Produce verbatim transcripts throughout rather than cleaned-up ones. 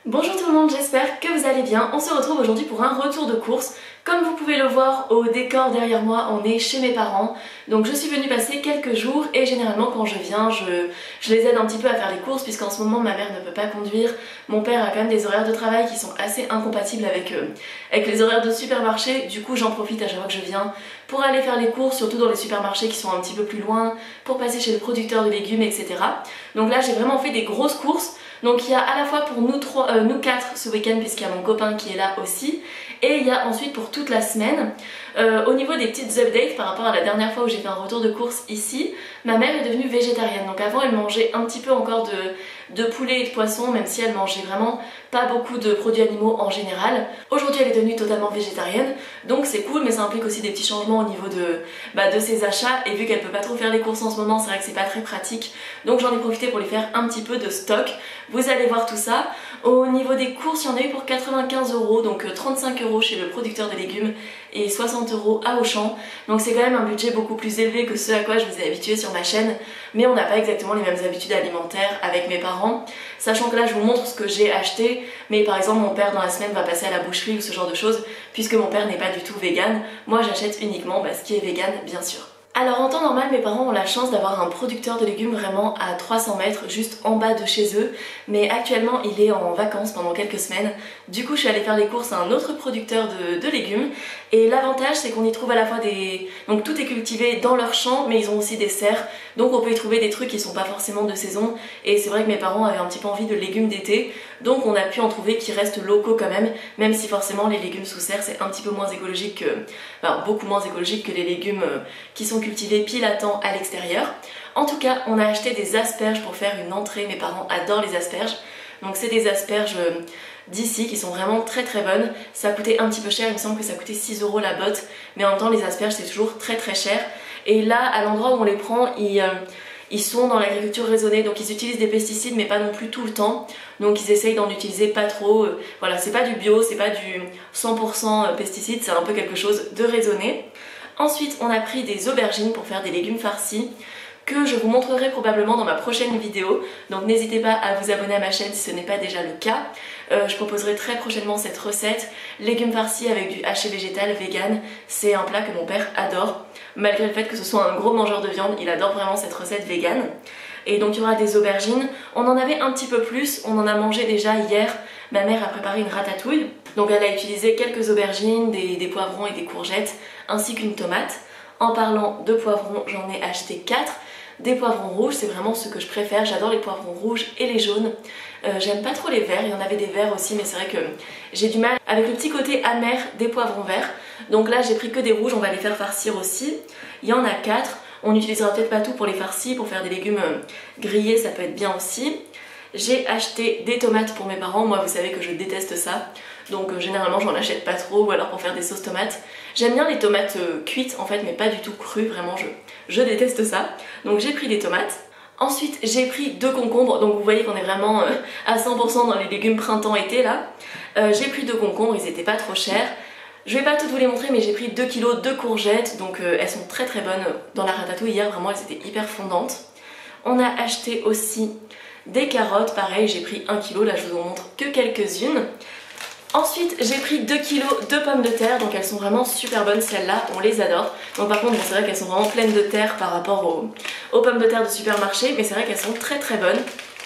Bonjour tout le monde, j'espère que vous allez bien. On se retrouve aujourd'hui pour un retour de course. Comme vous pouvez le voir au décor derrière moi, on est chez mes parents. Donc je suis venue passer quelques jours et généralement quand je viens, je, je les aide un petit peu à faire les courses puisqu'en ce moment ma mère ne peut pas conduire. Mon père a quand même des horaires de travail qui sont assez incompatibles avec, euh, avec les horaires de supermarché. Du coup j'en profite à chaque fois que je viens pour aller faire les courses, surtout dans les supermarchés qui sont un petit peu plus loin, pour passer chez le producteur de légumes, et cetera. Donc là j'ai vraiment fait des grosses courses. Donc il y a à la fois pour nous trois, euh, nous quatre ce week-end puisqu'il y a mon copain qui est là aussi, et il y a ensuite pour toute la semaine. Euh, au niveau des petites updates par rapport à la dernière fois où j'ai fait un retour de course ici, ma mère est devenue végétarienne. Donc avant elle mangeait un petit peu encore de, de poulet et de poisson, même si elle mangeait vraiment pas beaucoup de produits animaux en général. Aujourd'hui elle est devenue totalement végétarienne, donc c'est cool, mais ça implique aussi des petits changements au niveau de, bah, de ses achats, et vu qu'elle peut pas trop faire les courses en ce moment, c'est vrai que c'est pas très pratique, donc j'en ai profité pour lui faire un petit peu de stock. Vous allez voir tout ça. Au niveau des courses, il y en a eu pour quatre-vingt-quinze euros, donc trente-cinq euros chez le producteur de légumes et soixante euros à Auchan. Donc c'est quand même un budget beaucoup plus élevé que ce à quoi je vous ai habitué sur ma chaîne, mais on n'a pas exactement les mêmes habitudes alimentaires avec mes parents. Sachant que là je vous montre ce que j'ai acheté, mais par exemple mon père dans la semaine va passer à la boucherie ou ce genre de choses, puisque mon père n'est pas du tout vegan. Moi j'achète uniquement bah, ce qui est vegan bien sûr. Alors en temps normal, mes parents ont la chance d'avoir un producteur de légumes vraiment à trois cents mètres, juste en bas de chez eux, mais actuellement il est en vacances pendant quelques semaines. Du coup je suis allée faire les courses à un autre producteur de, de légumes, et l'avantage c'est qu'on y trouve à la fois des... Donc tout est cultivé dans leur champ, mais ils ont aussi des serres, donc on peut y trouver des trucs qui sont pas forcément de saison, et c'est vrai que mes parents avaient un petit peu envie de légumes d'été, donc on a pu en trouver qui restent locaux quand même, même si forcément les légumes sous serre c'est un petit peu moins écologique que... Enfin beaucoup moins écologique que les légumes qui sont cultivés pile à temps à l'extérieur. En tout cas, on a acheté des asperges pour faire une entrée. Mes parents adorent les asperges. Donc c'est des asperges d'ici qui sont vraiment très très bonnes. Ça a coûté un petit peu cher, il me semble que ça coûtait six euros la botte. Mais en même temps, les asperges c'est toujours très très cher. Et là, à l'endroit où on les prend, ils, euh, ils sont dans l'agriculture raisonnée. Donc ils utilisent des pesticides mais pas non plus tout le temps. Donc ils essayent d'en utiliser pas trop. Voilà, c'est pas du bio, c'est pas du cent pour cent pesticides, c'est un peu quelque chose de raisonné. Ensuite, on a pris des aubergines pour faire des légumes farcis que je vous montrerai probablement dans ma prochaine vidéo. Donc n'hésitez pas à vous abonner à ma chaîne si ce n'est pas déjà le cas. Euh, je proposerai très prochainement cette recette. Légumes farcis avec du haché végétal vegan. C'est un plat que mon père adore. Malgré le fait que ce soit un gros mangeur de viande, il adore vraiment cette recette vegan. Et donc il y aura des aubergines. On en avait un petit peu plus, on en a mangé déjà hier. Ma mère a préparé une ratatouille. Donc elle a utilisé quelques aubergines, des, des poivrons et des courgettes, ainsi qu'une tomate. En parlant de poivrons, j'en ai acheté quatre. Des poivrons rouges, c'est vraiment ce que je préfère. J'adore les poivrons rouges et les jaunes. Euh, J'aime pas trop les verts, il y en avait des verts aussi, mais c'est vrai que j'ai du mal avec le petit côté amer des poivrons verts. Donc là j'ai pris que des rouges, on va les faire farcir aussi. Il y en a quatre. On n'utilisera peut-être pas tout pour les farcis, pour faire des légumes grillés, ça peut être bien aussi. J'ai acheté des tomates pour mes parents, moi vous savez que je déteste ça. Donc euh, généralement j'en achète pas trop, ou alors pour faire des sauces tomates. J'aime bien les tomates euh, cuites en fait, mais pas du tout crues, vraiment je, je déteste ça. Donc j'ai pris des tomates. Ensuite j'ai pris deux concombres, donc vous voyez qu'on est vraiment euh, à cent pour cent dans les légumes printemps-été là. Euh, j'ai pris deux concombres, ils étaient pas trop chers. Je vais pas toutes vous les montrer, mais j'ai pris deux kilos de courgettes, donc euh, elles sont très très bonnes. Dans la ratatouille hier, vraiment elles étaient hyper fondantes. On a acheté aussi des carottes, pareil j'ai pris un kilo, là je vous en montre que quelques-unes. Ensuite j'ai pris deux kilos de pommes de terre, donc elles sont vraiment super bonnes celles-là, on les adore. Donc par contre bon, c'est vrai qu'elles sont vraiment pleines de terre par rapport aux, aux pommes de terre de supermarché, mais c'est vrai qu'elles sont très très bonnes.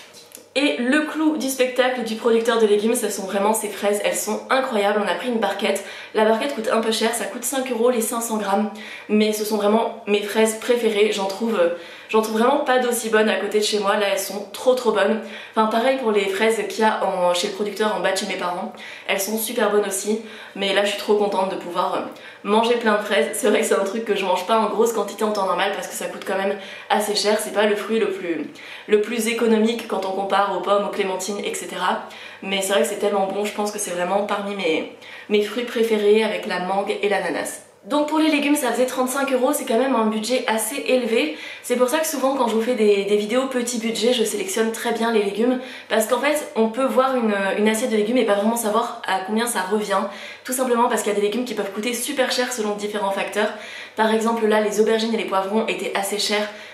Et le clou du spectacle du producteur de légumes, ce sont vraiment ces fraises, elles sont incroyables. On a pris une barquette, la barquette coûte un peu cher, ça coûte cinq euros les cinq cents grammes, mais ce sont vraiment mes fraises préférées, j'en trouve, j'en trouve vraiment pas d'aussi bonnes à côté de chez moi, là elles sont trop trop bonnes. Enfin pareil pour les fraises qu'il y a en, chez le producteur en bas de chez mes parents, elles sont super bonnes aussi, mais là je suis trop contente de pouvoir manger plein de fraises. C'est vrai que c'est un truc que je mange pas en grosse quantité en temps normal parce que ça coûte quand même assez cher, c'est pas le fruit le plus, le plus économique quand on compare aux pommes, aux clémentines, et cetera. Mais c'est vrai que c'est tellement bon, je pense que c'est vraiment parmi mes, mes fruits préférés avec la mangue et l'ananas. Donc pour les légumes ça faisait trente-cinq euros, c'est quand même un budget assez élevé. C'est pour ça que souvent quand je vous fais des, des vidéos petit budget, je sélectionne très bien les légumes. Parce qu'en fait on peut voir une, une assiette de légumes et pas vraiment savoir à combien ça revient. Tout simplement parce qu'il y a des légumes qui peuvent coûter super cher selon différents facteurs. Par exemple là les aubergines et les poivrons étaient assez chers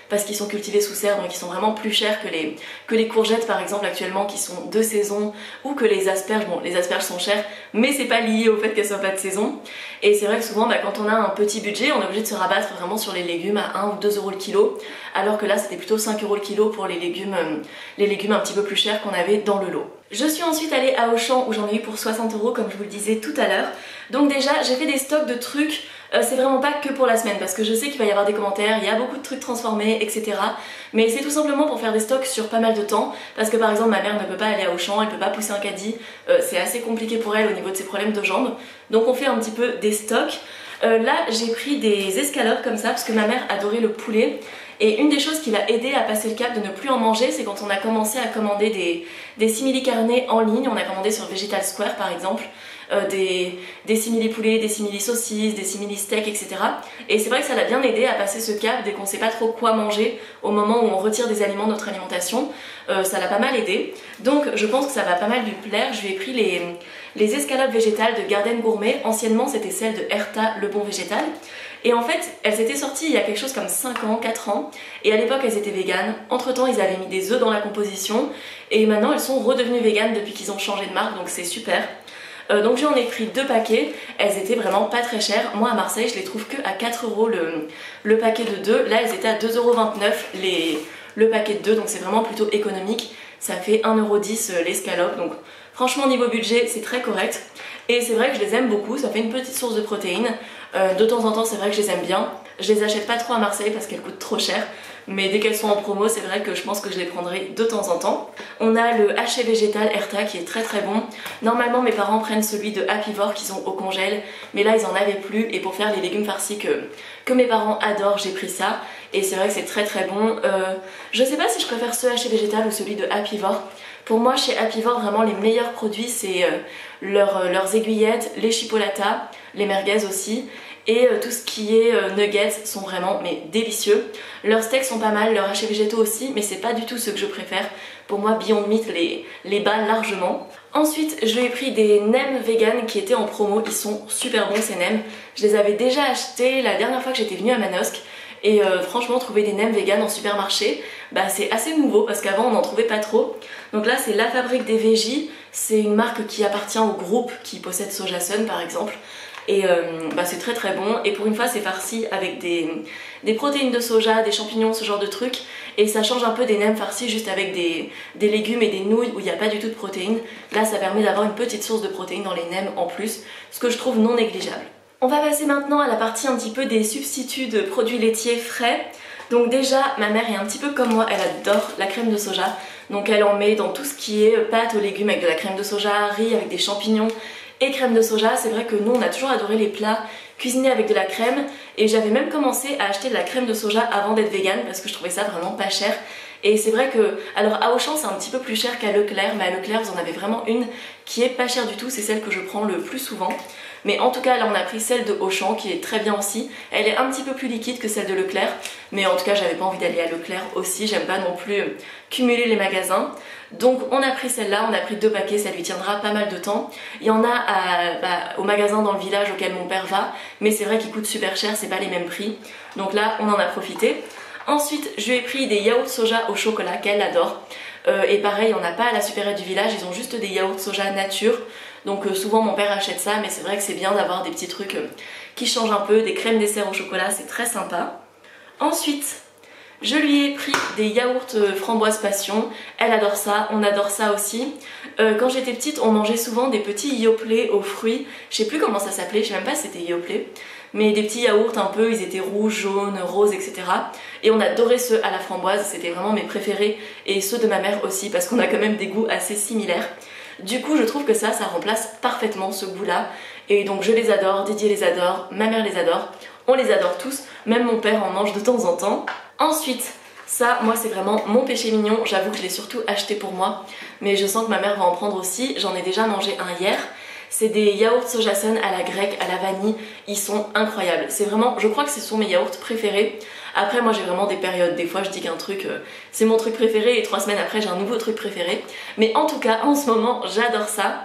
parce qu'ils sont cultivés sous serre, donc ils sont vraiment plus chers que les, que les courgettes par exemple actuellement qui sont de saison, ou que les asperges. Bon, les asperges sont chères, mais c'est pas lié au fait qu'elles soient pas de saison. Et c'est vrai que souvent bah, quand on a un petit budget, on est obligé de se rabattre vraiment sur les légumes à un ou deux euros le kilo, alors que là c'était plutôt cinq euros le kilo pour les légumes, euh, les légumes un petit peu plus chers qu'on avait dans le lot. Je suis ensuite allée à Auchan où j'en ai eu pour soixante euros comme je vous le disais tout à l'heure. Donc déjà j'ai fait des stocks de trucs, euh, c'est vraiment pas que pour la semaine parce que je sais qu'il va y avoir des commentaires, il y a beaucoup de trucs transformés, et cetera. Mais c'est tout simplement pour faire des stocks sur pas mal de temps, parce que par exemple ma mère ne peut pas aller à Auchan, elle peut pas pousser un caddie, euh, c'est assez compliqué pour elle au niveau de ses problèmes de jambes. Donc on fait un petit peu des stocks. Euh, là j'ai pris des escalopes comme ça parce que ma mère adorait le poulet. Et une des choses qui l'a aidé à passer le cap de ne plus en manger, c'est quand on a commencé à commander des, des simili carnés en ligne. On a commandé sur Vegetal Square par exemple, euh, des, des simili poulets, des simili saucisses, des simili steaks, et cetera. Et c'est vrai que ça l'a bien aidé à passer ce cap dès qu'on sait pas trop quoi manger au moment où on retire des aliments de notre alimentation. Euh, ça l'a pas mal aidé. Donc je pense que ça va pas mal lui plaire. Je lui ai pris les, les escalopes végétales de Garden Gourmet. Anciennement c'était celle de Herta, le bon végétal. Et en fait, elles étaient sorties il y a quelque chose comme cinq ans, quatre ans, et à l'époque elles étaient véganes. Entre temps ils avaient mis des œufs dans la composition, et maintenant elles sont redevenues véganes depuis qu'ils ont changé de marque, donc c'est super. Euh, donc j'en ai pris deux paquets, elles étaient vraiment pas très chères. Moi à Marseille je les trouve que à quatre euros le, le paquet de deux, là elles étaient à deux euros vingt-neuf les, le paquet de deux, donc c'est vraiment plutôt économique. Ça fait un euro dix l'escalope, donc franchement niveau budget c'est très correct. Et c'est vrai que je les aime beaucoup, ça fait une petite source de protéines. Euh, de temps en temps c'est vrai que je les aime bien. Je les achète pas trop à Marseille parce qu'elles coûtent trop cher, mais dès qu'elles sont en promo c'est vrai que je pense que je les prendrai de temps en temps. On a le haché végétal Herta qui est très très bon. Normalement mes parents prennent celui de Happyvore qu'ils ont au congèle, mais là ils en avaient plus, et pour faire les légumes farcis que, que mes parents adorent j'ai pris ça. Et c'est vrai que c'est très très bon. Euh, je sais pas si je préfère ce haché végétal ou celui de Happyvore. Pour moi chez Happyvore vraiment les meilleurs produits c'est euh, leur, euh, leurs aiguillettes, les chipolatas, les merguez aussi, et euh, tout ce qui est euh, nuggets sont vraiment mais délicieux. Leurs steaks sont pas mal, leurs hachés végétaux aussi, mais c'est pas du tout ce que je préfère. Pour moi Beyond Meat les, les bat largement. Ensuite je lui ai pris des nems vegan qui étaient en promo, ils sont super bons ces nems. Je les avais déjà achetés la dernière fois que j'étais venue à Manosque. Et euh, franchement trouver des nems vegan en supermarché, bah c'est assez nouveau parce qu'avant on n'en trouvait pas trop. Donc là c'est La Fabrique des Végis, c'est une marque qui appartient au groupe qui possède Sojasun par exemple. Et euh, bah c'est très très bon, et pour une fois c'est farci avec des, des protéines de soja, des champignons, ce genre de trucs. Et ça change un peu des nems farcis juste avec des, des légumes et des nouilles où il n'y a pas du tout de protéines. Là ça permet d'avoir une petite source de protéines dans les nems en plus, ce que je trouve non négligeable. On va passer maintenant à la partie un petit peu des substituts de produits laitiers frais. Donc déjà, ma mère est un petit peu comme moi, elle adore la crème de soja. Donc elle en met dans tout ce qui est pâte aux légumes avec de la crème de soja, riz avec des champignons et crème de soja. C'est vrai que nous on a toujours adoré les plats cuisinés avec de la crème, et j'avais même commencé à acheter de la crème de soja avant d'être végane parce que je trouvais ça vraiment pas cher. Et c'est vrai que, alors à Auchan c'est un petit peu plus cher qu'à Leclerc, mais à Leclerc vous en avez vraiment une qui est pas chère du tout, c'est celle que je prends le plus souvent. Mais en tout cas là on a pris celle de Auchan qui est très bien aussi. Elle est un petit peu plus liquide que celle de Leclerc, mais en tout cas j'avais pas envie d'aller à Leclerc aussi, j'aime pas non plus cumuler les magasins. Donc on a pris celle-là, on a pris deux paquets, ça lui tiendra pas mal de temps. Il y en a à, bah, au magasin dans le village auquel mon père va, mais c'est vrai qu'ils coûtent super cher, c'est pas les mêmes prix. Donc là on en a profité. Ensuite je lui ai pris des yaourts soja au chocolat qu'elle adore. Euh, et pareil, on n'a pas à la supérette du village, ils ont juste des yaourts soja nature. Donc euh, souvent mon père achète ça, mais c'est vrai que c'est bien d'avoir des petits trucs euh, qui changent un peu, des crèmes dessert au chocolat, c'est très sympa. Ensuite, je lui ai pris des yaourts euh, framboise passion, elle adore ça, on adore ça aussi. Euh, quand j'étais petite, on mangeait souvent des petits yoplait aux fruits, je sais plus comment ça s'appelait, je sais même pas si c'était yoplait, mais des petits yaourts un peu, ils étaient rouges, jaunes, roses, et cetera. Et on adorait ceux à la framboise, c'était vraiment mes préférés, et ceux de ma mère aussi, parce qu'on a quand même des goûts assez similaires. Du coup je trouve que ça, ça remplace parfaitement ce goût-là, et donc je les adore, Didier les adore, ma mère les adore, on les adore tous, même mon père en mange de temps en temps. Ensuite, ça, moi c'est vraiment mon péché mignon, j'avoue que je l'ai surtout acheté pour moi, mais je sens que ma mère va en prendre aussi, j'en ai déjà mangé un hier. C'est des yaourts Sojasun à la grecque, à la vanille, ils sont incroyables. C'est vraiment, je crois que ce sont mes yaourts préférés. Après moi j'ai vraiment des périodes, des fois je dis qu'un truc euh, c'est mon truc préféré et trois semaines après j'ai un nouveau truc préféré. Mais en tout cas en ce moment j'adore ça.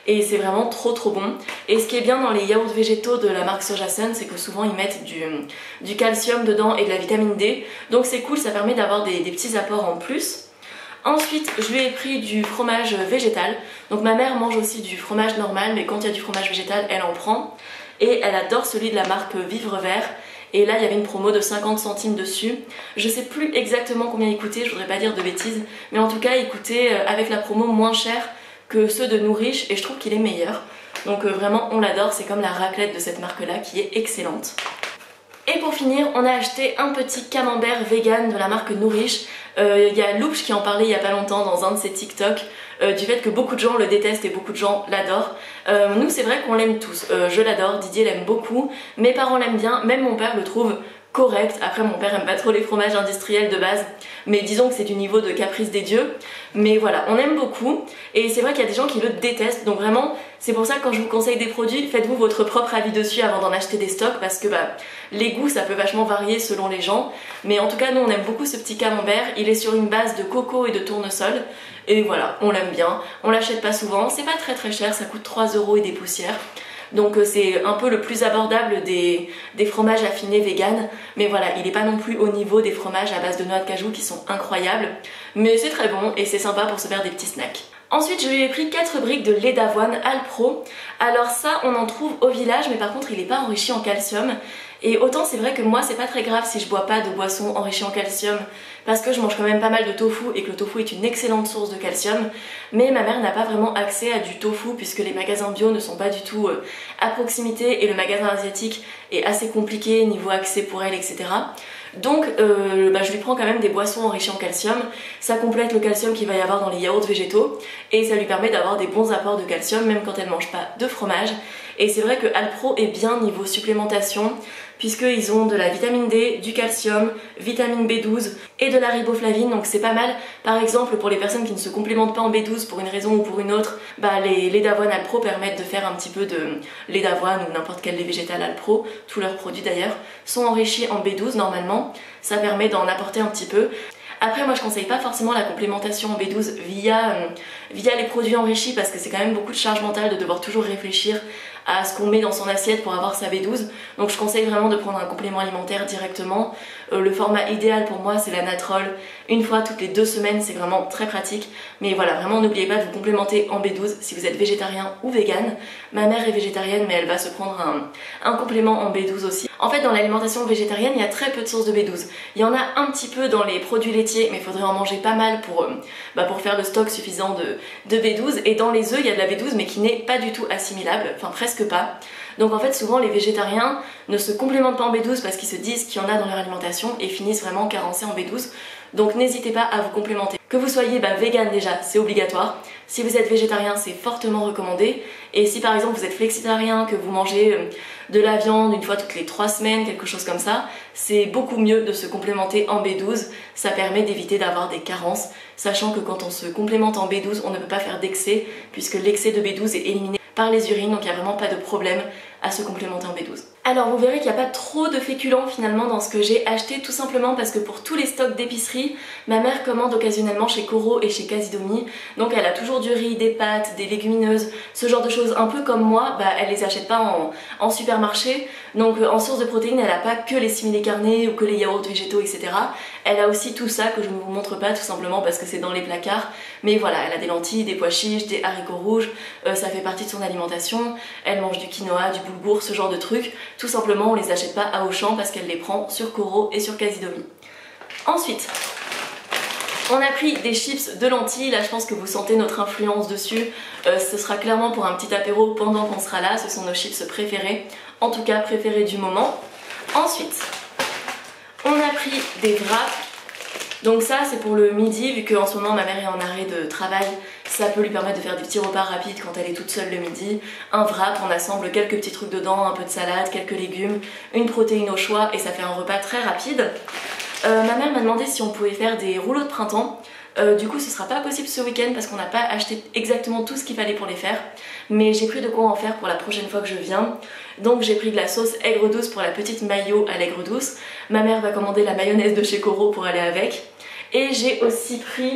et c'est vraiment trop trop bon. Et ce qui est bien dans les yaourts végétaux de la marque Sojasun, c'est que souvent ils mettent du, du calcium dedans et de la vitamine D, donc c'est cool, ça permet d'avoir des, des petits apports en plus. Ensuite, je lui ai pris du fromage végétal. Donc ma mère mange aussi du fromage normal, mais quand il y a du fromage végétal, elle en prend. Et elle adore celui de la marque Vivre Vert. Et là, il y avait une promo de cinquante centimes dessus. Je sais plus exactement combien il coûtait, je voudrais pas dire de bêtises. Mais en tout cas, il coûtait avec la promo moins cher que ceux de Nourish. Et je trouve qu'il est meilleur. Donc euh, vraiment, on l'adore. C'est comme la raclette de cette marque-là qui est excellente. Et pour finir, on a acheté un petit camembert vegan de la marque Nourish. Il euh, y a Louche qui en parlait il y a pas longtemps dans un de ses TikTok euh, du fait que beaucoup de gens le détestent et beaucoup de gens l'adorent. Euh, nous c'est vrai qu'on l'aime tous, euh, je l'adore, Didier l'aime beaucoup, mes parents l'aiment bien, même mon père le trouve correct. Après mon père aime pas trop les fromages industriels de base, mais disons que c'est du niveau de caprice des dieux. Mais voilà, on aime beaucoup et c'est vrai qu'il y a des gens qui le détestent, donc vraiment c'est pour ça que quand je vous conseille des produits, faites-vous votre propre avis dessus avant d'en acheter des stocks, parce que bah, les goûts ça peut vachement varier selon les gens. Mais en tout cas nous on aime beaucoup ce petit camembert, il est sur une base de coco et de tournesol et voilà, on l'aime bien, on l'achète pas souvent, c'est pas très très cher, ça coûte trois euros et des poussières. Donc c'est un peu le plus abordable des, des fromages affinés vegan, mais voilà, il n'est pas non plus au niveau des fromages à base de noix de cajou qui sont incroyables, mais c'est très bon et c'est sympa pour se faire des petits snacks. Ensuite je lui ai pris quatre briques de lait d'avoine Alpro. Alors ça on en trouve au village, mais par contre il n'est pas enrichi en calcium. Et autant c'est vrai que moi c'est pas très grave si je bois pas de boisson enrichie en calcium, parce que je mange quand même pas mal de tofu et que le tofu est une excellente source de calcium, mais ma mère n'a pas vraiment accès à du tofu puisque les magasins bio ne sont pas du tout euh, à proximité et le magasin asiatique est assez compliqué niveau accès pour elle, et cetera. Donc euh, bah, je lui prends quand même des boissons enrichies en calcium, ça complète le calcium qu'il va y avoir dans les yaourts végétaux et ça lui permet d'avoir des bons apports de calcium même quand elle mange pas de fromage. Et c'est vrai que Alpro est bien niveau supplémentation puisqu'ils ont de la vitamine D, du calcium, vitamine B douze et de la riboflavine, donc c'est pas mal. Par exemple pour les personnes qui ne se complémentent pas en B douze pour une raison ou pour une autre, bah les laits d'avoine Alpro permettent de faire un petit peu de lait d'avoine ou n'importe quel lait végétal Alpro, tous leurs produits d'ailleurs sont enrichis en B douze normalement, ça permet d'en apporter un petit peu. Après moi je conseille pas forcément la complémentation en B douze via, euh, via les produits enrichis parce que c'est quand même beaucoup de charge mentale de devoir toujours réfléchir à ce qu'on met dans son assiette pour avoir sa B douze. Donc je conseille vraiment de prendre un complément alimentaire directement. Euh, le format idéal pour moi c'est la Natrol. Une fois toutes les deux semaines, c'est vraiment très pratique. Mais voilà, vraiment n'oubliez pas de vous complémenter en B douze si vous êtes végétarien ou vegan. Ma mère est végétarienne mais elle va se prendre un, un complément en B douze aussi. En fait dans l'alimentation végétarienne il y a très peu de sources de B douze. Il y en a un petit peu dans les produits laitiers mais il faudrait en manger pas mal pour, euh, bah pour faire le stock suffisant de, de B douze. Et dans les œufs il y a de la B douze mais qui n'est pas du tout assimilable, enfin presque pas. Donc en fait souvent les végétariens ne se complémentent pas en B douze parce qu'ils se disent qu'il y en a dans leur alimentation et finissent vraiment carencés en B douze. Donc n'hésitez pas à vous complémenter. Que vous soyez bah, vegan déjà, c'est obligatoire. Si vous êtes végétarien, c'est fortement recommandé. Et si par exemple vous êtes flexitarien, que vous mangez euh, de la viande une fois toutes les trois semaines, quelque chose comme ça, c'est beaucoup mieux de se complémenter en B douze. Ça permet d'éviter d'avoir des carences, sachant que quand on se complémente en B douze, on ne peut pas faire d'excès, puisque l'excès de B douze est éliminé par les urines, donc il n'y a vraiment pas de problème à se complémenter en B douze. Alors vous verrez qu'il n'y a pas trop de féculents finalement dans ce que j'ai acheté, tout simplement parce que pour tous les stocks d'épicerie, ma mère commande occasionnellement chez Coro et chez Casidomi, donc elle a toujours du riz, des pâtes, des légumineuses, ce genre de choses. Un peu comme moi, bah, elle les achète pas en, en supermarché, donc en source de protéines elle n'a pas que les simili-carnés ou que les yaourts végétaux, et cetera. Elle a aussi tout ça que je ne vous montre pas tout simplement parce que c'est dans les placards, mais voilà, elle a des lentilles, des pois chiches, des haricots rouges, euh, ça fait partie de son alimentation, elle mange du quinoa, du boulgour, ce genre de trucs. Tout simplement on les achète pas à Auchan parce qu'elle les prend sur Coro et sur Casidomi. Ensuite on a pris des chips de lentilles, là je pense que vous sentez notre influence dessus, euh, ce sera clairement pour un petit apéro pendant qu'on sera là, ce sont nos chips préférés, en tout cas préférés du moment. Ensuite on a pris des wraps, donc ça c'est pour le midi, vu qu'en ce moment ma mère est en arrêt de travail, ça peut lui permettre de faire des petits repas rapides quand elle est toute seule le midi. Un wrap, on assemble quelques petits trucs dedans, un peu de salade, quelques légumes, une protéine au choix et ça fait un repas très rapide. Euh, ma mère m'a demandé si on pouvait faire des rouleaux de printemps. Euh, du coup ce sera pas possible ce week-end parce qu'on n'a pas acheté exactement tout ce qu'il fallait pour les faire, mais j'ai pris de quoi en faire pour la prochaine fois que je viens. Donc j'ai pris de la sauce aigre douce pour la petite mayo à l'aigre douce. Ma mère va commander la mayonnaise de chez Coro pour aller avec. Et j'ai aussi pris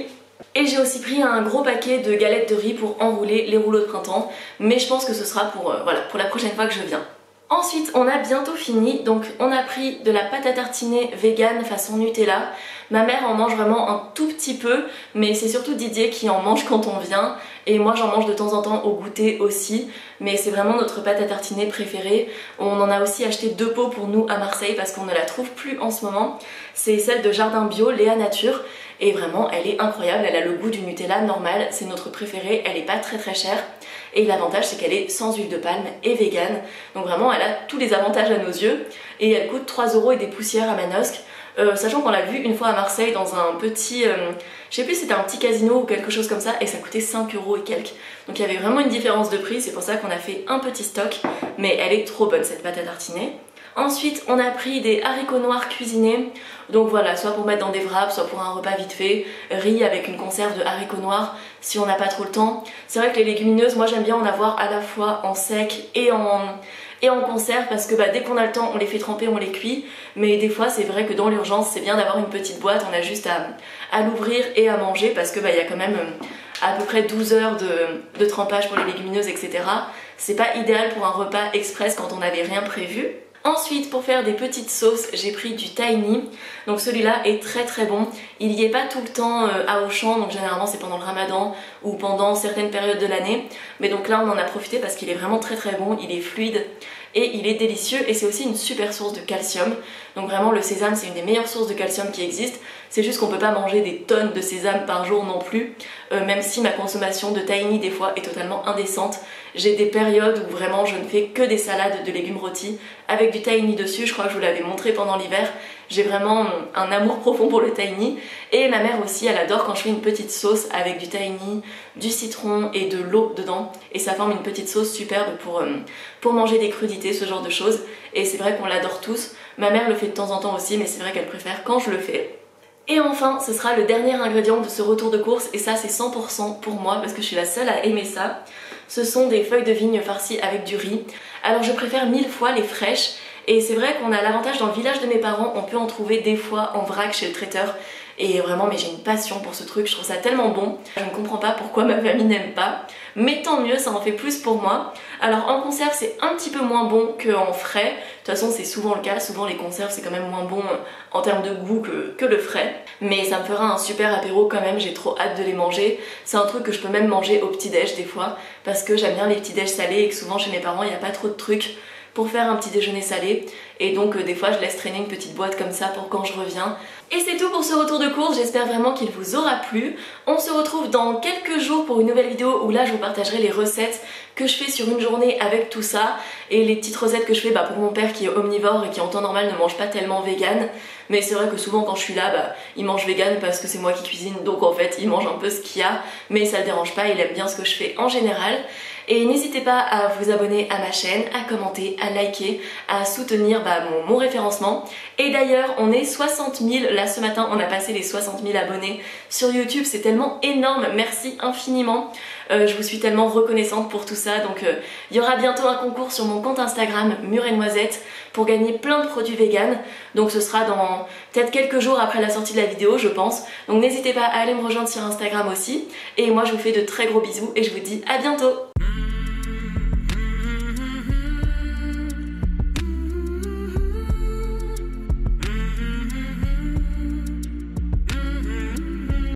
Et j'ai aussi pris un gros paquet de galettes de riz pour enrouler les rouleaux de printemps, mais je pense que ce sera pour, euh, voilà, pour la prochaine fois que je viens. Ensuite, on a bientôt fini, donc on a pris de la pâte à tartiner vegan façon Nutella. Ma mère en mange vraiment un tout petit peu, mais c'est surtout Didier qui en mange quand on vient. Et moi j'en mange de temps en temps au goûter aussi, mais c'est vraiment notre pâte à tartiner préférée. On en a aussi acheté deux pots pour nous à Marseille parce qu'on ne la trouve plus en ce moment. C'est celle de Jardin Bio, Léa Nature, et vraiment elle est incroyable, elle a le goût du Nutella normal, c'est notre préférée, elle est pas très très chère. Et l'avantage c'est qu'elle est sans huile de palme et vegan, donc vraiment elle a tous les avantages à nos yeux, et elle coûte trois euros et des poussières à Manosque. Euh, sachant qu'on l'a vu une fois à Marseille dans un petit, euh, je sais plus si c'était un petit casino ou quelque chose comme ça, et ça coûtait cinq euros et quelques. Donc il y avait vraiment une différence de prix, c'est pour ça qu'on a fait un petit stock, mais elle est trop bonne cette pâte à tartiner. Ensuite on a pris des haricots noirs cuisinés, donc voilà, soit pour mettre dans des wraps, soit pour un repas vite fait, riz avec une conserve de haricots noirs si on n'a pas trop le temps. C'est vrai que les légumineuses, moi j'aime bien en avoir à la fois en sec et en... et en conserve parce que bah, dès qu'on a le temps on les fait tremper, on les cuit, mais des fois c'est vrai que dans l'urgence c'est bien d'avoir une petite boîte, on a juste à, à l'ouvrir et à manger parce que bah, y a quand même à peu près douze heures de, de trempage pour les légumineuses, et cetera. C'est pas idéal pour un repas express quand on n'avait rien prévu. Ensuite, pour faire des petites sauces, j'ai pris du tahini. Donc celui-là est très très bon. Il y est pas tout le temps euh, à Auchan, donc généralement c'est pendant le ramadan ou pendant certaines périodes de l'année. Mais donc là on en a profité parce qu'il est vraiment très très bon, il est fluide et il est délicieux, et c'est aussi une super source de calcium. Donc vraiment le sésame c'est une des meilleures sources de calcium qui existent. C'est juste qu'on peut pas manger des tonnes de sésame par jour non plus, euh, même si ma consommation de tahini des fois est totalement indécente. J'ai des périodes où vraiment je ne fais que des salades de légumes rôtis avec du tahini dessus, je crois que je vous l'avais montré pendant l'hiver. J'ai vraiment un amour profond pour le tahini, et ma mère aussi elle adore quand je fais une petite sauce avec du tahini, du citron et de l'eau dedans, et ça forme une petite sauce superbe pour, euh, pour manger des crudités, ce genre de choses, et c'est vrai qu'on l'adore tous. Ma mère le fait de temps en temps aussi, mais c'est vrai qu'elle préfère quand je le fais. Et enfin, ce sera le dernier ingrédient de ce retour de course, et ça c'est cent pour cent pour moi parce que je suis la seule à aimer ça. Ce sont des feuilles de vigne farcies avec du riz. Alors je préfère mille fois les fraîches, et c'est vrai qu'on a l'avantage dans le village de mes parents, on peut en trouver des fois en vrac chez le traiteur. Et vraiment, mais j'ai une passion pour ce truc, je trouve ça tellement bon. Je ne comprends pas pourquoi ma famille n'aime pas, mais tant mieux, ça en fait plus pour moi. Alors en conserve c'est un petit peu moins bon qu'en frais, de toute façon c'est souvent le cas, souvent les conserves c'est quand même moins bon en termes de goût que, que le frais. Mais ça me fera un super apéro quand même, j'ai trop hâte de les manger. C'est un truc que je peux même manger au petit-déj des fois, parce que j'aime bien les petits-déj salés et que souvent chez mes parents il n'y a pas trop de trucs pour faire un petit déjeuner salé, et donc euh, des fois je laisse traîner une petite boîte comme ça pour quand je reviens. Et c'est tout pour ce retour de course, j'espère vraiment qu'il vous aura plu. On se retrouve dans quelques jours pour une nouvelle vidéo où là je vous partagerai les recettes que je fais sur une journée avec tout ça, et les petites recettes que je fais bah, pour mon père qui est omnivore et qui en temps normal ne mange pas tellement vegan. Mais c'est vrai que souvent quand je suis là, bah, il mange vegan parce que c'est moi qui cuisine, donc en fait il mange un peu ce qu'il y a, mais ça le dérange pas, il aime bien ce que je fais en général. Et n'hésitez pas à vous abonner à ma chaîne, à commenter, à liker, à soutenir bah, mon, mon référencement. Et d'ailleurs on est soixante mille, là ce matin on a passé les soixante mille abonnés sur YouTube, c'est tellement énorme, merci infiniment. Euh, je vous suis tellement reconnaissante pour tout ça, donc euh, il y aura bientôt un concours sur mon compte Instagram Mûre et Noisette pour gagner plein de produits vegan, donc ce sera dans peut-être quelques jours après la sortie de la vidéo je pense, donc n'hésitez pas à aller me rejoindre sur Instagram aussi, et moi je vous fais de très gros bisous et je vous dis à bientôt.